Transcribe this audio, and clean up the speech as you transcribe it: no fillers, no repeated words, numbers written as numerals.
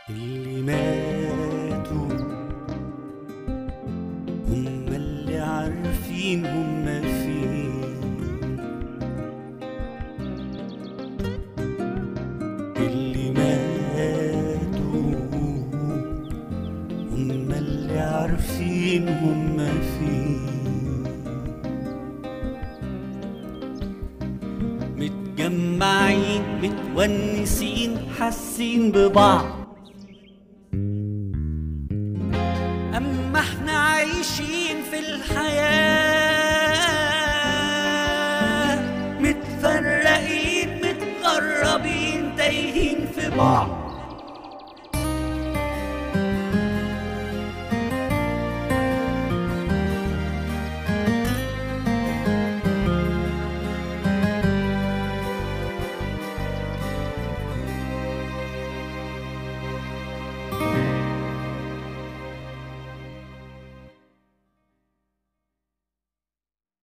اللي ماتوا هم اللي عارفين هم فين. اللي ماتوا هم اللي عارفين هم فين. متجمعين متونسين حاسين ببعض، أما احنا عايشين في الحياة متفرقين متغربين تايهين في بعض.